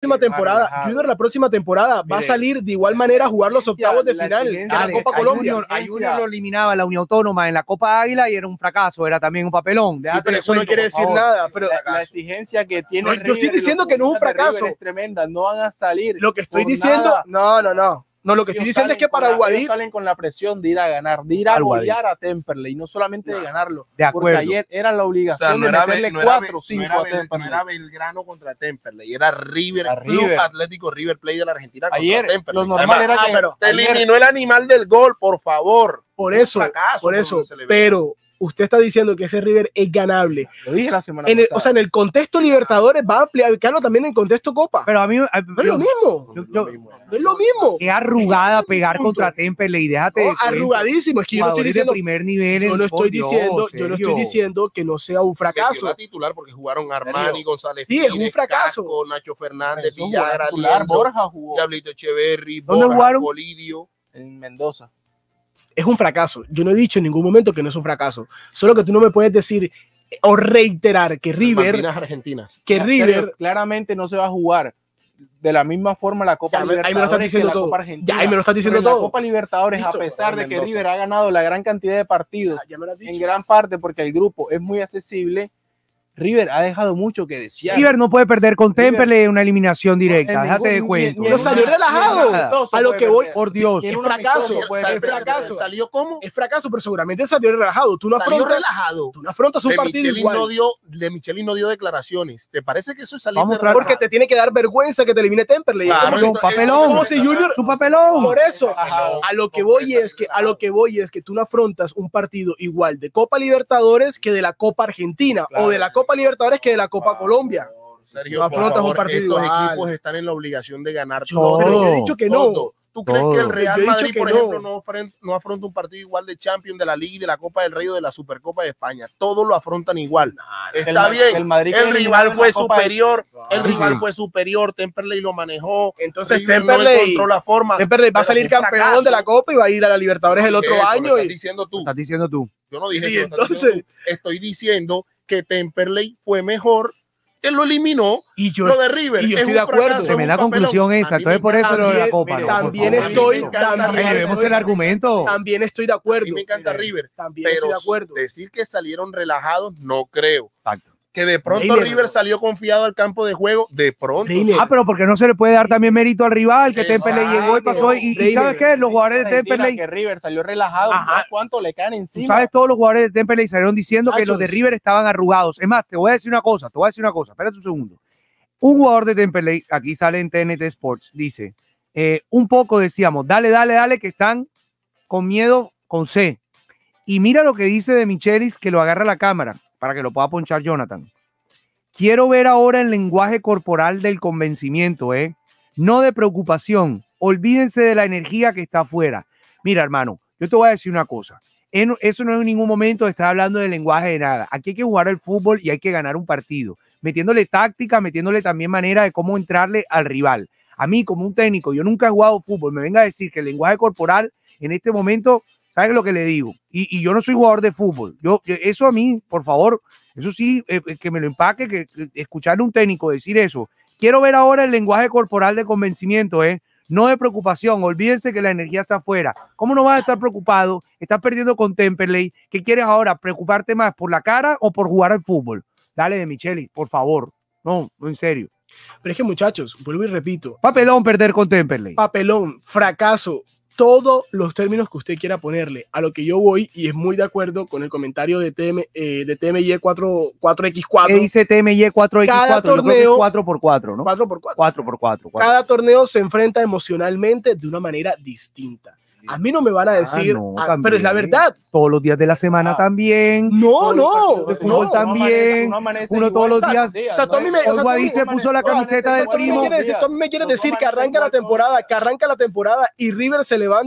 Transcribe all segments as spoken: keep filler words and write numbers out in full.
próxima temporada, Junior la próxima temporada va a salir de igual manera a jugar los octavos de final de la Copa Colombia. Junior, a Junior lo eliminaba la Unión Autónoma en la Copa Águila y era un fracaso, era también un papelón. Sí, pero eso no quiere decir nada. Pero la, la exigencia que tiene. No, yo estoy diciendo que no es un fracaso. Es tremenda, no van a salir. Lo que estoy diciendo, no, no, no. No, lo que estoy diciendo es que para Guadir salen con la presión de ir a ganar, de ir a golear a Temperley, no solamente de ganarlo. De acuerdo. Porque ayer era la obligación, o sea, no de era meterle no cuatro o cinco no a Temperley. No era Belgrano contra Temperley, era River, River. Atlético River Plate de la Argentina contra ayer, Temperley. Lo normal Además, era ah, que pero te eliminó el animal del gol, por favor. Por eso, fracaso, por eso, pero usted está diciendo que ese River es ganable. Lo dije la semana en el, pasada. O sea, en el contexto Libertadores va a aplicarlo también en contexto Copa. Pero a mí no es lo mismo. Yo, yo, no es lo mismo. Qué arrugada pegar contra Temperley. Déjate. No, arrugadísimo. Es que yo no estoy diciendo. Primer nivel yo no estoy diciendo, yo no estoy diciendo que no sea un fracaso. Era titular porque jugaron Armani, González. Sí, Pires, es un fracaso. Casco, Nacho Fernández, Villagra, Borja jugó. Diablito Echeverry, ¿Dónde Borja, jugaron? Bolidio. En Mendoza. Es un fracaso. Yo no he dicho en ningún momento que no es un fracaso. Solo que tú no me puedes decir o reiterar que River, Argentinas. que ya, River claramente no se va a jugar de la misma forma la Copa ya, Libertadores ahí me lo estás diciendo que la todo. Copa Argentina. Ya, ahí me lo estás diciendo Pero todo. La Copa Libertadores, Listo, a pesar de que Mendoza. River ha ganado la gran cantidad de partidos, ya, ya en gran parte porque el grupo es muy accesible, River ha dejado mucho que desear. River no puede perder con Temperley en una eliminación directa. No, déjate de cuento. No salió relajado. A lo que voy, por Dios. Es fracaso. Es fracaso. ¿Salió cómo? Es fracaso, pero seguramente salió relajado. Tú no afrontas, salió relajado. Tú no afrontas un de partido Michelin igual. No dio, de Michelin no dio declaraciones. ¿Te parece que eso es salir Vamos, relajado? Porque te tiene que dar vergüenza que te elimine Temperley. Claro, es un papelón. Como si Junior, su papelón. Por eso, a lo que voy es que a lo que voy es que tú no afrontas un partido igual de Copa Libertadores que de la Copa Argentina, claro, o de la Copa Libertadores que de la Copa Colombia. Sergio, no afrontas favor, un partido estos igual. equipos están en la obligación de ganar No, pero yo he dicho que no. todo. ¿Tú crees todo. que el Real Yo he dicho Madrid, que por no. ejemplo, no afronta, no afronta un partido igual de Champions, de la Liga y de la Copa del Rey o de la Supercopa de España? Todos lo afrontan igual. Está el, bien. El, Madrid el rival fue superior. De... El rival fue superior. Temperley lo manejó. Entonces River Temperley, no encontró la forma. Temperley va a salir campeón fracaso. de la Copa y va a ir a la Libertadores el otro Eso, año. Lo estás Y... diciendo tú. Estás diciendo tú. Yo no dije Sí, eso. entonces... Estoy diciendo que Temperley fue mejor. Él lo eliminó. Y yo, lo de River. y yo es estoy un de acuerdo. fracaso, Se me es da un papelón. conclusión esa. Entonces por eso lo de la Copa. Mire, no, también por favor. estoy, también, Ay, vemos el argumento. También estoy de acuerdo. A mí me encanta River. También pero estoy de acuerdo. decir que salieron relajados, no creo. Exacto. Que de pronto Reiner. River salió confiado al campo de juego, de pronto. Reiner. Ah, pero porque no se le puede dar también mérito al rival, que Temperley Exacto. llegó y pasó. Y, y ¿sabes qué? Los jugadores de Temperley, que River salió relajado. Ajá. ¿Cuánto le caen tú encima? sabes, todos los jugadores de Temperley salieron diciendo que Muchachos. los de River estaban arrugados. Es más, te voy a decir una cosa, te voy a decir una cosa. Espérate un segundo. Un jugador de Temperley, aquí sale en T N T Sports, dice, eh, un poco decíamos, dale, dale, dale, que están con miedo con C. Y mira lo que dice de Michelis, que lo agarra la cámara, para que lo pueda ponchar Jonathan. Quiero ver ahora el lenguaje corporal del convencimiento, ¿eh? No de preocupación. Olvídense de la energía que está afuera. Mira, hermano, yo te voy a decir una cosa. Eso no es en ningún momento de estar hablando del lenguaje de nada. Aquí hay que jugar el fútbol y hay que ganar un partido, metiéndole táctica, metiéndole también manera de cómo entrarle al rival. A mí, como un técnico, yo nunca he jugado fútbol, me venga a decir que el lenguaje corporal en este momento, ¿sabes lo que le digo? Y, y yo no soy jugador de fútbol. Yo, eso a mí, por favor, eso sí, eh, que me lo empaque, que, que escucharle a un técnico decir eso. Quiero ver ahora el lenguaje corporal de convencimiento, ¿eh? No de preocupación. Olvídense que la energía está afuera. ¿Cómo no vas a estar preocupado? Estás perdiendo con Temperley. ¿Qué quieres ahora? ¿Preocuparte más por la cara o por jugar al fútbol? Dale de Michelis, por favor. No, no, en serio. Pero es que, muchachos, vuelvo y repito. Papelón perder con Temperley. Papelón, fracaso, todos los términos que usted quiera ponerle. A lo que yo voy, y es muy de acuerdo con el comentario de, T M, eh, de T M Y cuatro equis cuatro. ¿Qué dice T M Y cuatro equis cuatro? Cada torneo, yo creo que es cuatro por cuatro, ¿no? cuatro por cuatro. cuatro por cuatro. Cada torneo se enfrenta emocionalmente de una manera distinta. A mí no me van a decir, Ah, no, ah, pero es la verdad. Todos los días de la semana Ah. también. No, no, De fútbol no. también. No amanece Uno todos los días. O sea, tú a mí me, o sea, Hoy tú a Guadix mí- se puso la Oye, camiseta o sea, del tú a mí me primo. quieres decir- tú a mí me quieres decir que arranca la temporada, que arranca la temporada y River se levanta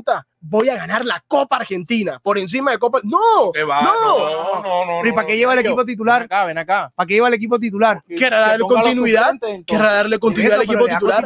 voy a ganar la Copa Argentina por encima de Copa. No, va, no, no, no, no. ¿Pero para qué lleva el equipo titular? Ven acá, ven acá. ¿Para qué lleva el equipo titular? ¿Quiere darle continuidad? ¿Quiere darle continuidad al equipo titular?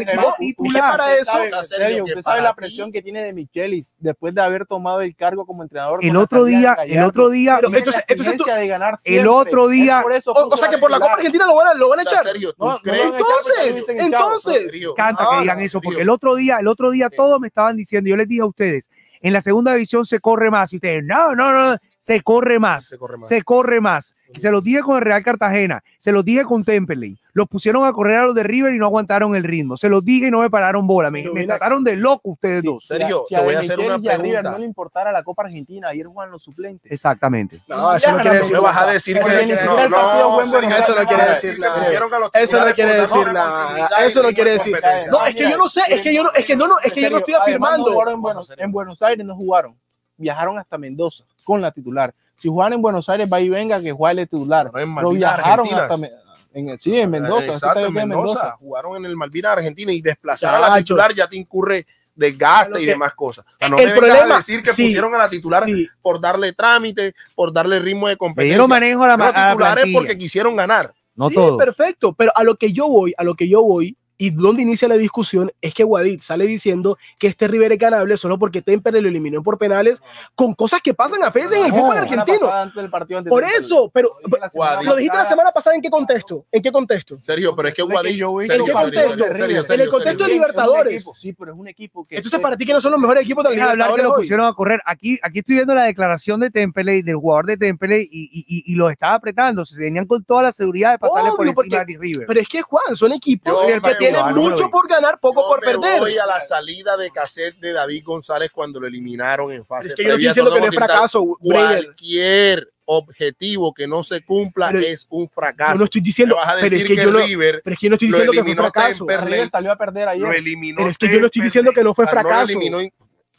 ¿Qué para eso? Serio, usted sabe la presión que tiene de Michelis después de haber tomado el cargo como entrenador. El otro día, el otro día, entonces, entonces tú, de ganar el otro día, o, o sea que por la Copa Argentina lo van a, lo van a echar. Serio, ¿tú no, crees? no, entonces, entonces, canta que digan eso, porque el otro día, el otro día todos me estaban diciendo, yo les dije a ustedes, en la segunda división se corre más, y ustedes, no, no, no, se corre más, se corre más. Se corre más. Se los dije con el Real Cartagena, se los dije con Temperley, los pusieron a correr a los de River y no aguantaron el ritmo, se los dije y no me pararon bola, me, me trataron de loco ustedes dos. Serio, si te a voy a hacer una pregunta. River no le importara la Copa Argentina, ayer juegan los suplentes. Exactamente. No, eso no quiere decir, me vas a decir que no, no, eso no quiere decir nada. Eso no quiere decir nada. Eso no quiere decir. No, es que yo no sé, es que yo no, es que no, es que yo no estoy afirmando. En Buenos Aires no jugaron, viajaron hasta Mendoza con la titular. Si juegan en Buenos Aires, va y venga que juegue el titular. No, en pero viajaron Argentinas. hasta en, sí, en Mendoza. Exacto, en Mendoza. Mendoza. Jugaron en el Malvinas Argentina y desplazar a la titular ya te incurre desgaste y demás cosas. O sea, no el me problema a decir que sí, pusieron a la titular sí. por darle trámite, por darle ritmo de competencia. Le dieron manejo a la, los titulares a la porque quisieron ganar. No sí, todo. Perfecto, pero a lo que yo voy, a lo que yo voy, y donde inicia la discusión es que Guadit sale diciendo que este River es ganable solo porque Temperley lo eliminó por penales, con cosas que pasan a veces en el fútbol argentino. Por eso, pero Guadit, lo dijiste la semana pasada, ¿en qué contexto? ¿En qué contexto? Sergio, pero es que Guadit, ¿en qué contexto? En el contexto de Libertadores. Sí, pero es un equipo que entonces para ti que no son los mejores equipos de la Libertadores. Que lo pusieron a correr. Aquí, aquí estoy viendo la declaración de Temperley, del jugador de Temperley, y, y, y, y lo estaba apretando. Se venían con toda la seguridad de pasarle por encima de River. Pero es que Juan, son equipos que tienen mucho por ganar, poco yo por me perder. Voy a la salida de cassette de David González cuando lo eliminaron en fase. Es que yo no estoy diciendo que no es fracaso. Cualquier objetivo que no se cumpla pero es un fracaso. Yo no estoy diciendo, pero es que, que yo no, River pero es que yo no estoy diciendo que fue fracaso. River salió a perder ayer. Lo eliminó. Pero es que yo no estoy diciendo que no fue fracaso. No eliminó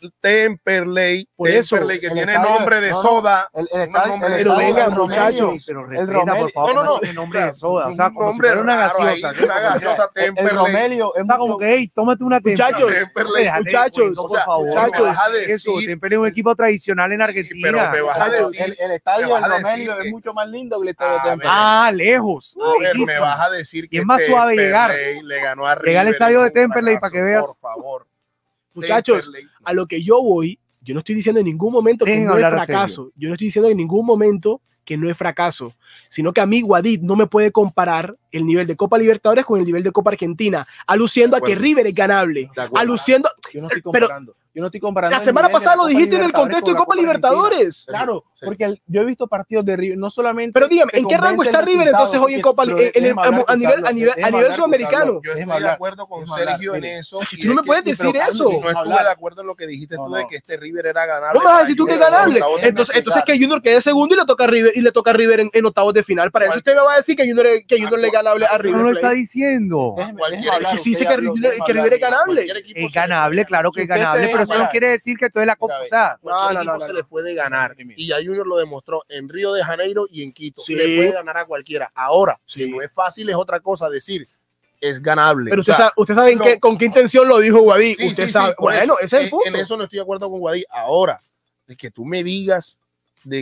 Temperley, por Temperley eso, que tiene estadio, nombre de no, soda. El, el, estadio, nombre el, de pero soda, venga, muchachos, pero respeta, por favor, no, no, no, tiene nombre de soda, o sea, como si fuera una gaseosa, ahí, una gaseosa Temperley. El Romelio es como que, hey, tómate una muchachos, Temperley, muchachos, por favor, muchachos, eso, Temperley es un equipo tradicional en Argentina. Pero me vas a decir, el estadio del Romelio es mucho más lindo que el estadio de Temperley. Ah, lejos. Me vas a decir que es más suave llegar. Le ganó a River. Llega al estadio de Temperley para que veas. Por favor. Muchachos, a lo que yo voy, yo no estoy diciendo en ningún momento que no es fracaso. Yo no estoy diciendo en ningún momento que no es fracaso, sino que a mí Guadit no me puede comparar el nivel de Copa Libertadores con el nivel de Copa Argentina, aluciendo a que River es ganable, aluciendo. Yo no estoy comparando. Pero, Yo no estoy comparando. La semana pasada lo dijiste en el contexto de Copa Libertadores. Claro, sí. Porque el, yo he visto partidos de River, no solamente. Pero dígame, ¿en qué rango está River entonces hoy en Copa en, en, en, a nivel a nivel a nivel sudamericano? Yo estoy de acuerdo con Sergio en eso. Tú no me puedes decir eso. No estuve de acuerdo en lo que dijiste tú de que este River era ganable. ¿Cómo vas a decir tú que es ganable? Entonces, entonces que Junior quede segundo y le toca a River y le toca a River en, en octavos de final. Para eso usted me va a decir que Junior que Junior le ganable a River. No lo está diciendo. Es que sí dice que River es ganable. Es ganable, claro que es ganable, pero eso no quiere decir que toda la Copa, o sea, no, no, no, no, se le puede ganar. Y ya Junior lo demostró en Río de Janeiro y en Quito. Sí. Le puede ganar a cualquiera. Ahora, sí. que no es fácil, es otra cosa decir, es ganable. Pero usted, o sea, sabe, usted sabe en no, qué, con qué intención lo dijo Guadí. Sí, usted sí, sabe. Sí, bueno, eso, ese es el punto. En, en eso no estoy de acuerdo con Guadí. Ahora, de que tú me digas de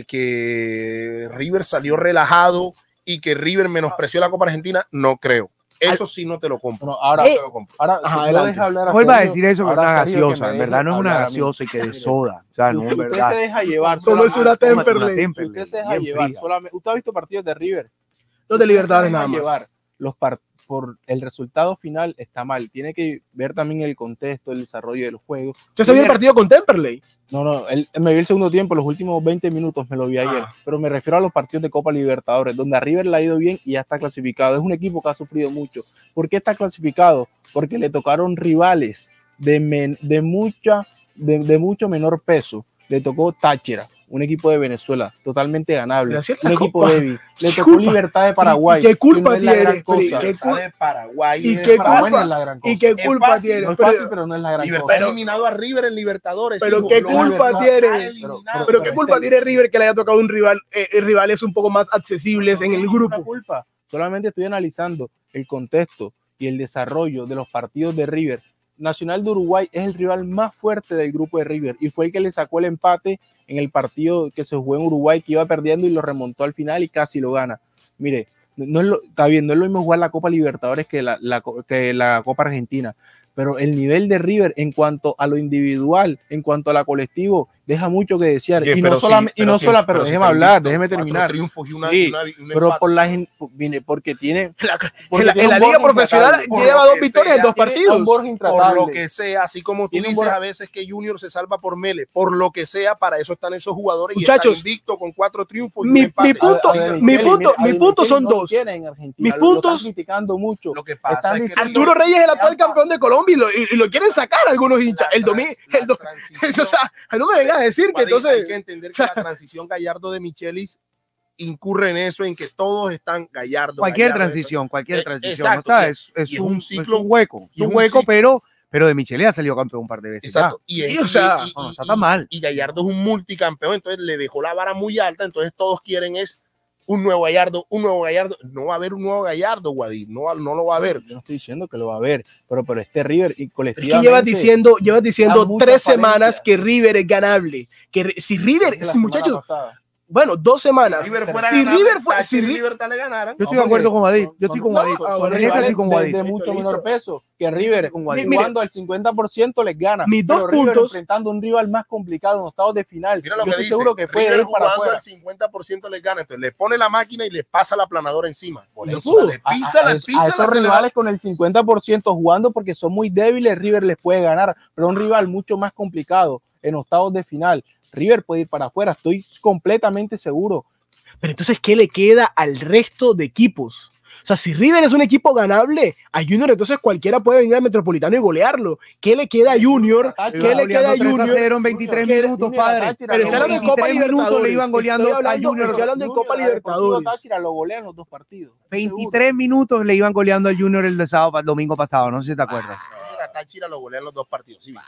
que River salió relajado y que River menospreció la Copa Argentina, no creo. Eso sí no te lo compro. No, ahora, eh, te lo compro. ahora Ajá, si no deja hablar a vuelva Sergio, a decir eso que es una gaseosa. En verdad no es una hablar gaseosa y que de soda. O sea, no es usted verdad. se deja llevar. Solo es una Temperley. Usted se deja llevar. Solamente, usted ha visto partidos de River. Los de Libertadores nada más. Llevar los partidos por el resultado final está mal. Tiene que ver también el contexto, el desarrollo del juego. ¿Usted se vio el partido con Temperley? No, no, él, me vi el segundo tiempo, los últimos veinte minutos me lo vi ayer, ah. pero me refiero a los partidos de Copa Libertadores, donde a River le ha ido bien y ya está clasificado. Es un equipo que ha sufrido mucho. ¿Por qué está clasificado? Porque le tocaron rivales de, men, de, mucha, de, de mucho menor peso. Le tocó Táchira, un equipo de Venezuela, totalmente ganable, un equipo débil. Le tocó culpa? Libertad de Paraguay. ¿Y qué culpa no tiene? ¿Qué culpa de Paraguay? ¿Y qué culpa? No es ¿Y qué culpa fácil, tiene? No es fácil, pero no es la gran Libertad cosa. ha eliminado a River en Libertadores. Pero hijo, qué culpa Libertad tiene. Pero, pero, pero qué culpa tiene River que le haya tocado un rival, eh, rivales un poco más accesibles en el grupo. Culpa. Solamente estoy analizando el contexto y el desarrollo de los partidos de River Nacional de Uruguay es el rival más fuerte del grupo de River y fue el que le sacó el empate en el partido que se jugó en Uruguay, que iba perdiendo y lo remontó al final y casi lo gana. Mire, no es lo, está bien, no es lo mismo jugar la Copa Libertadores que la, la, que la Copa Argentina, pero el nivel de River en cuanto a lo individual, en cuanto a la colectivo, deja mucho que desear. Oye, y pero no solamente, sí, y no pero sí, sola, pero pero sí déjeme está hablar, invicto, déjeme cuatro terminar. triunfos y una- Sí, y una- y un pero empate. por la gente, viene, porque tiene, La- porque en la, tiene en la un liga Borja profesional intratable. Por lleva lo dos que victorias en sea, dos Tiene un partidos. Borja Por intratable. lo que sea, así como tú Tiene un dices Borja- a veces que Junior se salva por Mele, por lo que sea, para eso están esos jugadores Muchachos, y está invicto con cuatro triunfos y mi- un empate. mi punto- A- a Di mi Micheli, punto- mira, a mi Di punto Micheli son no lo dos. quieren en Argentina, Mis lo- lo están puntos- criticando mucho. Lo que pasa Están es que diciendo- Arturo Reyes es el actual Alfa- campeón de Colombia y lo, y, y lo quieren sacar algunos hinchas. la El domingo, tran- el do- la transición- o sea, no me vengas a decir que Guadí, entonces. hay que entender que la transición Gallardo de Michelis incurre en eso, en que todos están Gallardo. Cualquier Gallardo, transición, cualquier Eh, transición. exacto, ¿no sabes? y- Es, es y es un, un es ciclo- un hueco, y es es un un hueco, ciclo. pero, pero de Michele ha salido campeón un par de veces. Exacto. ya. Y, Sí, y- o sea, y- y- no, está y- tan mal. y Gallardo es un multicampeón, entonces le dejó la vara muy alta, entonces todos quieren es un nuevo Gallardo, un nuevo Gallardo. No va a haber un nuevo Gallardo, Guadí, no, no lo va a haber. Yo no estoy diciendo que lo va a ver, pero, pero este River y Pero es colectivamente. que llevas diciendo, llevas diciendo da mucha tres apariencia. semanas que River es ganable. Que Ri- si River, Desde la si, semana muchachos, pasada. bueno, dos semanas. Si River fuera si ganable, River fue, Tachi si y Ri- Libertad le ganaran. Yo estoy No, de acuerdo porque con Guadí. son- Yo estoy son- con no, Guadí. ah, Son bueno, En esta rivales estoy con de, Guadí. de mucho Listo, menor listo. peso que River, Con Guadí. jugando al cincuenta por ciento les gana. Mis pero dos River puntos- enfrentando a un rival más complicado en octavos de final. Mira lo Yo que estoy dice, seguro que puede River ir para jugando afuera. al cincuenta por ciento les gana, entonces le pone la máquina y le pasa la planadora encima. Por Lo eso, pudo. le A- pisa, a, la a- pisa, a la esos aceleradora. rivales con el cincuenta por ciento jugando porque son muy débiles, River les puede ganar, pero un rival mucho más complicado en octavos de final. River puede ir para afuera, estoy completamente seguro. Pero entonces, ¿qué le queda al resto de equipos? O sea, si River es un equipo ganable, a Junior entonces cualquiera puede venir al Metropolitano y golearlo. ¿Qué le queda a Junior? Táchira, ¿Qué le queda a tres a Junior? cero en veintitrés ¿Qué- minutos, Junior, padre. Táchira, Pero lo está hablando de golean. Copa veintitrés minutos Libertadores. le iban goleando Estoy hablando, a Junior. estoy hablando de Copa a Deportivo Libertadores. Táchira lo golean los dos partidos. veintitrés minutos le iban goleando al Junior el de sábado, el domingo pasado. No sé si te acuerdas. A Táchira lo golean los dos partidos. Sí.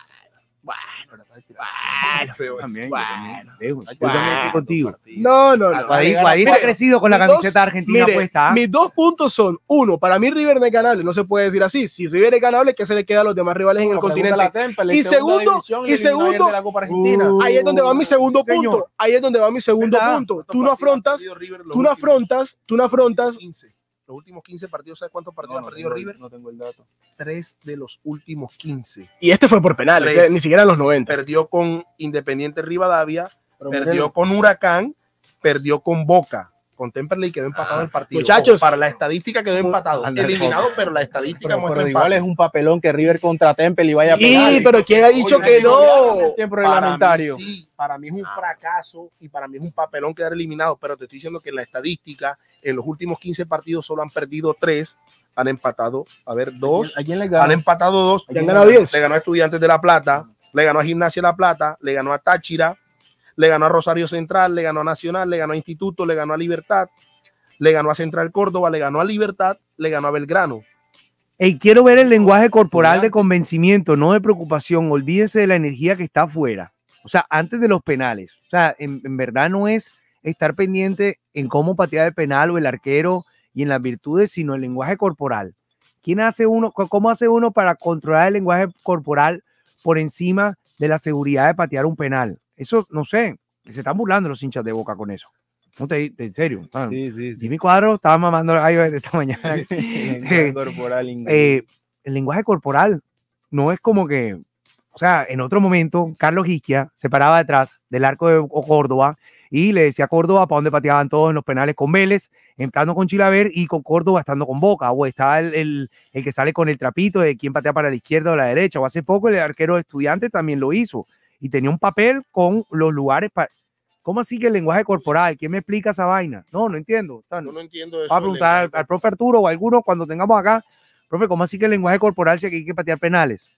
Bueno, Pero es- También, yo bueno, también. Yo bueno. también estoy contigo. No, no, no. Guadí, Mire, Guadí ha crecido con la mis camiseta dos- argentina mire, puesta. ¿ah? Mis dos puntos son, uno, para mí River no es ganable, no se puede decir así. Si River es ganable, ¿qué se le queda a los demás rivales en el continente? Y segundo- y segundo- de la Copa Argentina. Uh, Ahí es donde va mi segundo señor. punto. Ahí es donde va mi segundo ¿Verdad? punto. Tú no afrontas, tú no afrontas, tú no afrontas. quince. Los últimos quince partidos, ¿sabes cuántos partidos ha perdido River? No tengo el dato. Tres de los últimos quince. Y este fue por penales, Tres. eh, ni siquiera en los noventa. Perdió con Independiente Rivadavia, Pero perdió miren, con Huracán, perdió con Boca. Con Temperley quedó empatado el partido. Muchachos. para la estadística quedó empatado. Anda, Eliminado, pero la estadística pero, muestra pero igual empate. es un papelón que River contra Temple y vaya a Sí, penales. pero ¿quién ha dicho Oye, que no? Tiempo Para reglamentario. mí, sí, para mí es un fracaso y para mí es un papelón quedar eliminado, pero te estoy diciendo que en la estadística, en los últimos quince partidos solo han perdido tres, han empatado, a ver, dos, ¿A quién le han gana? empatado dos, Ya han ganado diez. le ganó a Estudiantes de La Plata, le ganó a Gimnasia La Plata, le ganó a Táchira, le ganó a Rosario Central, le ganó a Nacional, le ganó a Instituto, le ganó a Libertad, le ganó a Central Córdoba, le ganó a Libertad, le ganó a Belgrano. Ey, quiero ver el lenguaje corporal de convencimiento, no de preocupación. Olvídese de la energía que está afuera. O sea, antes de los penales. O sea, en, en verdad no es estar pendiente en cómo patear el penal o el arquero y en las virtudes, sino el lenguaje corporal. ¿Quién hace uno, cómo hace uno para controlar el lenguaje corporal por encima de la seguridad de patear un penal? Eso, no sé, se están burlando los hinchas de Boca con eso. No te, en serio. Ah, Sí, sí, sí. Jimmy Cuadro estaba mamando el gallo desde esta mañana. Lenguaje corporal inglés. Eh, el lenguaje corporal no es como que, o sea, en otro momento, Carlos Isquia se paraba detrás del arco de Córdoba y le decía a Córdoba para dónde pateaban todos en los penales con Vélez, entrando con Chilaver y con Córdoba estando con Boca, o está el, el, el que sale con el trapito de quién patea para la izquierda o la derecha, o hace poco el arquero de Estudiantes también lo hizo y tenía un papel con los lugares para... ¿Cómo así que el lenguaje corporal? ¿Quién me explica esa vaina? No, no entiendo. O sea, Yo no entiendo eso. va a preguntar al, al profe Arturo o a alguno cuando tengamos acá, profe, ¿cómo así que el lenguaje corporal si aquí hay que patear penales?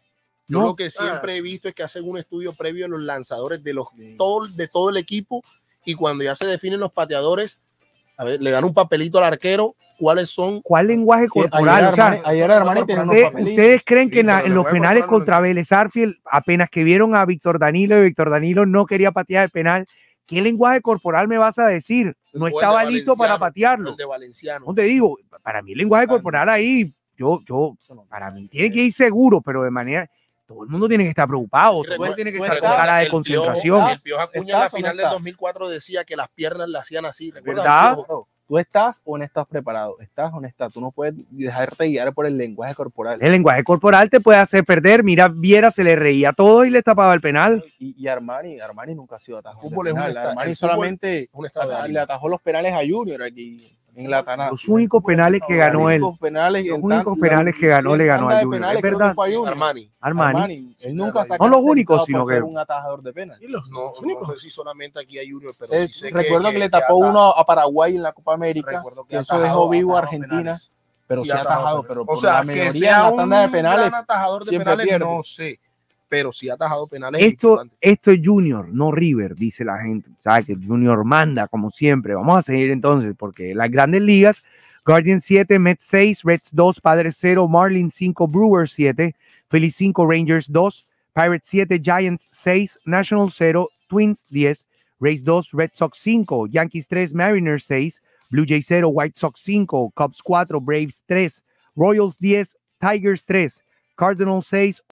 Yo No. lo que siempre he visto es que hacen un estudio previo a los lanzadores de, los, todo, de todo el equipo y cuando ya se definen los pateadores, a ver, le dan un papelito al arquero, cuáles son. ¿Cuál lenguaje Sí, corporal? ayer O sea, Armani- ayer Armani tiene unos ¿ustedes, papelitos. ustedes creen que Sí, en, la- pero en el los lenguaje penales corporal no contra Vélez Arfield, apenas que vieron a Víctor Danilo y Víctor Danilo no quería patear el penal, ¿qué lenguaje corporal me vas a decir? No O el de estaba listo para Valenciano, patearlo. el de Valenciano. No te digo, para mí el lenguaje corporal ahí yo, yo, para mí tiene que ir seguro, pero de manera, todo el mundo tiene que estar preocupado, todo el mundo tiene que estar con cara de concentración. El Piojo Acuña en la final del dos mil cuatro decía que las piernas le hacían así. ¿Verdad? Tú estás o no estás preparado, estás o no estás, tú no puedes dejarte guiar por el lenguaje corporal. El lenguaje corporal te puede hacer perder. Mira, Viera se le reía a todos y le tapaba el penal. Y, y Armani, Armani nunca ha sido atajado. Fútbol es un esta- Armani el fútbol solamente un estado de ata- ánimo. le atajó los penales a Junior aquí en la Tana. Los únicos penales que ganó él, Los penales, los en únicos tan- penales que ganó en le ganó tanda al de Junior. penales Es creo que verdad, fue a Junior. Armani. Armani. Armani, él nunca se ha No los únicos, caracterizado sino por ser que- un atajador de penales. Y los No, únicos. no sé si solamente aquí hay Junior, pero Es- sí sé recuerdo que, le ata- tapó uno a Paraguay en la Copa América, recuerdo que ha eso atajado- dejó vivo a atajado Argentina, penales. pero Sí, sí ha atajado, penales. pero o por sea, la que minoría en sea la un tanda de penales. gran atajador de siempre penales, pierde. no sé, pero sí ha atajado penales. Esto, importantes. esto es Junior, no River, dice la gente. Sabe que Junior manda, como siempre. Vamos a seguir entonces, porque las grandes ligas, Guardians siete, Mets seis, Reds dos, Padres cero, Marlins cinco, Brewers siete, Phillies cinco, Rangers dos, Pirates siete, Giants seis, Nationals cero, Twins diez, Rays dos, Red Sox cinco, Yankees tres, Mariners seis, Blue Jays cero, White Sox cinco, Cubs cuatro, Braves tres, Royals diez, Tigers tres, Cardinals seis,